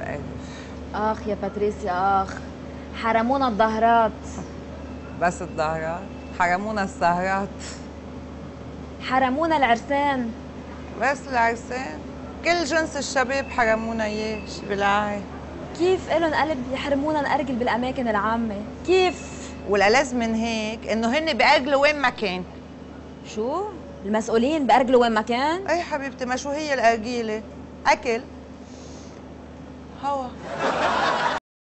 بقرف. اخ يا باتريسيا اخ، حرمونا الظهرات. بس الظهرات؟ حرمونا السهرات. حرمونا العرسان. بس العرسان؟ كل جنس الشباب حرمونا اياه، شي بالعاي. كيف إلن قلب يحرمونا نأرجل بالأماكن العامة؟ كيف؟ والألذ من هيك إنه هن بأرجلوا وين ما كان. شو؟ المسؤولين بأرجلوا وين ما كان؟ أي حبيبتي، ما شو هي الأرجيلة؟ أكل، هوا.